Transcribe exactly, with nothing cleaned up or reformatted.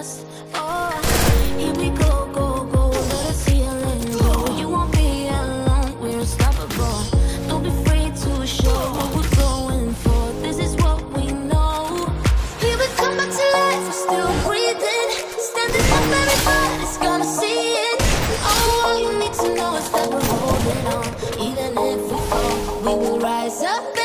us. Oh, here we go, go, go, let us feeling go. You won't be alone, we're unstoppable. Don't be afraid to show what we're going for. This is what we know. Here we come back to life, we're still breathing. Standing up, everybody's gonna see it. Oh, all you need to know is that we're holding on. Even if we fall, we will rise up.